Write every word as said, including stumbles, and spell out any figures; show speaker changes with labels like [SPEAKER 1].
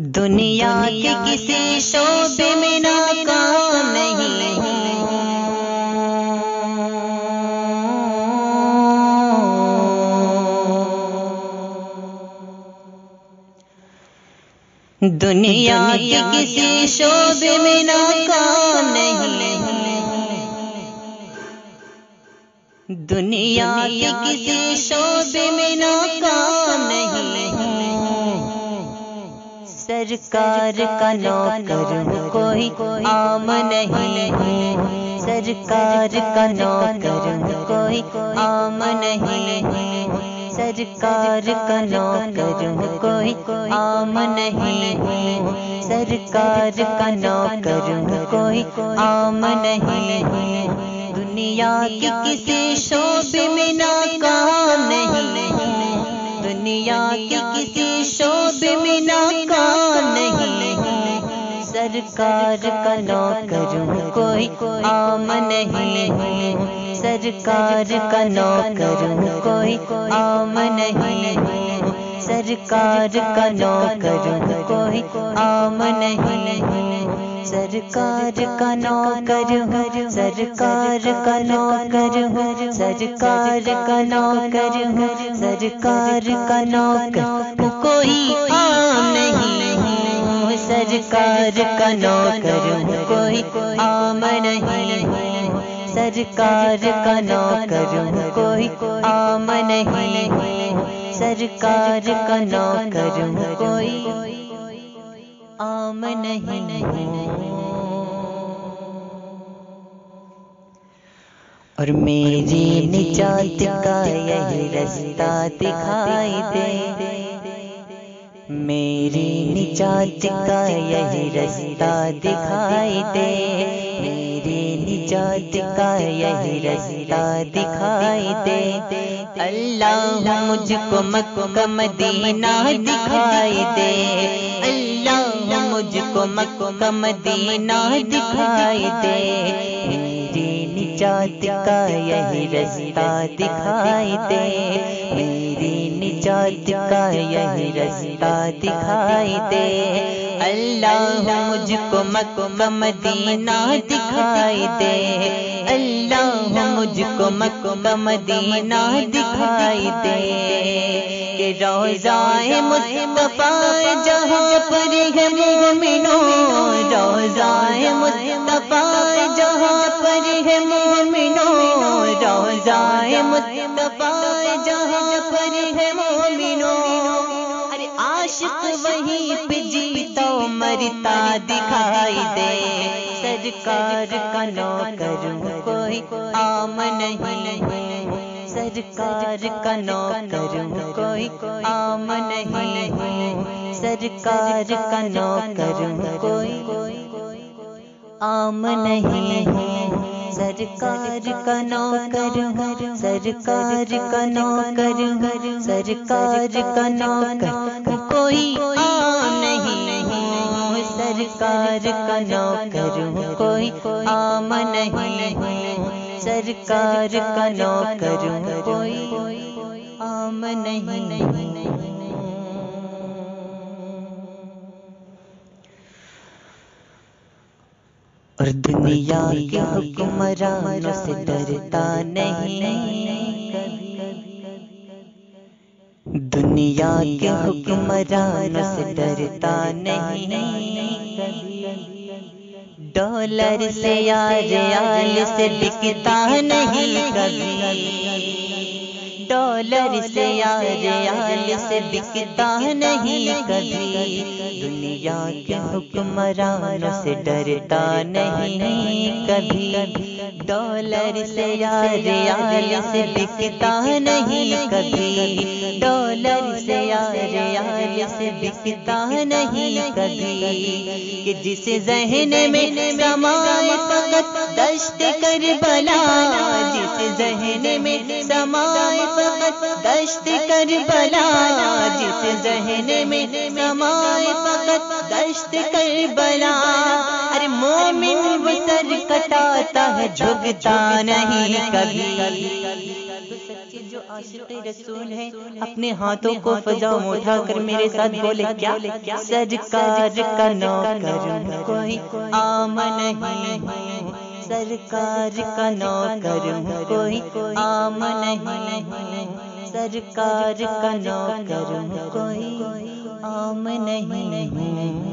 [SPEAKER 1] دنیا کے کسی شعبے میں ناکام نہیں ہوں، دنیا کے کسی شعبے میں ناکام نہیں ہوں، دنیا کے کسی شعبے میں ناکام نہیں ہوں، سرکار کا نوکر ہوں کوئی عام نہیں ہوں، سرکار کا نوکر ہوں کوئی عام نہیں ہوں، سرکار کا نوکر ہوں کوئی عام نہیں ہوں، سرکار کا نوکر ہوں کوئی عام نہیں ہوں، دنیا کے کسی شعبے میں ناکام نہیں ہوں، دنیا کے کسی شعبے میں ناکام نہیں ہوں، سرکار کا نوکر ہوں کوئی عام نہیں ہوں، سرکار کا نوکر ہوں کوئی عام نہیں ہوں، سرکار کا نوکر ہوں کوئی عام نہیں ہوں، سرکار کا نوکر ہوں، سرکار کا نوکر ہوں، سرکار کا نوکر ہوں، سرکار کا نوکر ہوں کوئی عام نہیں ہوں، سرکار کا نوکر ہوں کوئی عام نہیں ہوں، سرکار کا نوکر ہوں کوئی عام نہیں ہوں، سرکار کا نوکر ہوں کوئی عام نہیں ہوں، اور میری نجات کا یہی رستہ دکھائی دے، میری نجات کا یہی رستہ دکھائی دے، میری نجات کا یہی رستہ دکھائی دے، اللہ مجھ کو مکہ مدینہ دکھائی دے، اللہ مجھ کو مکہ مدینہ دکھائی دے، میری نجات کا یہی رستہ دکھائی دے، میری نجات کا یہی رستہ دکھائی دے، اللہ مجھ کو مکہ مدینہ دکھائی دے، اللہ مجھ کو مکہ مدینہ دکھائی دے، کہ روضہ مصطفیٰ جہاں پر ہے مومنوں، روضہ مصطفیٰ جہاں پر ہے مومنوں، روضہ مصطفیٰ جہاں پر ہے مومنوں، ارے عاشق وہیں پہ جیتا مرتا دکھائی دے، سرکار کا نوکر ہوں کوئی عام نہیں ہوں، سرکار کا نوکر ہوں کوئی عام نہیں ہوں، سرکار کا نوکر ہوں کوئی عام نہیں ہوں، سرکار کا نوکر ہوں، سرکار کا نوکر ہوں، سرکار کا نوکر ہوں کوئی عام نہیں ہوں، سرکار کا نوکر ہوں کوئی عام نہیں ہوں، سرکار کا نوکر ہوں کوئی عام نہیں ہوں، اور دنیا کے حکمرانوں سے ڈرتا نہیں کبھی، دنیا کے حکمرانوں سے ڈرتا نہیں کبھی، ڈالر سے یا ریال سے بکتا نہیں کبھی، ڈالر سے یا ریال سے بکتا نہیں کبھی، دنیا کے حکمرانوں سے ڈرتا نہیں کبھی، ڈالر سے یا ریال سے بکتا نہیں کبھی، ڈالر سے یا ریال سے بکتا نہیں کبھی، کہ جس ذہن میں سمائے فقط دشت کربلا، جس ذہن میں سمائے فقط دشت کربلا، جس ذہن میں سمائے فقط دشت کربلا، ارے مومن وہ سر کٹاتا ہے جھکتا نہیں کبھی، جو عاشق رسول ہے، اپنے ہاتھوں کو فضاؤں میں اٹھا کر میرے ساتھ بولے کیا؟ سرکار کا نوکر کوئی عام نہیں، سرکار کا نوکر کوئی عام نہیں، سرکار کا نوکر کوئی عام نہیں۔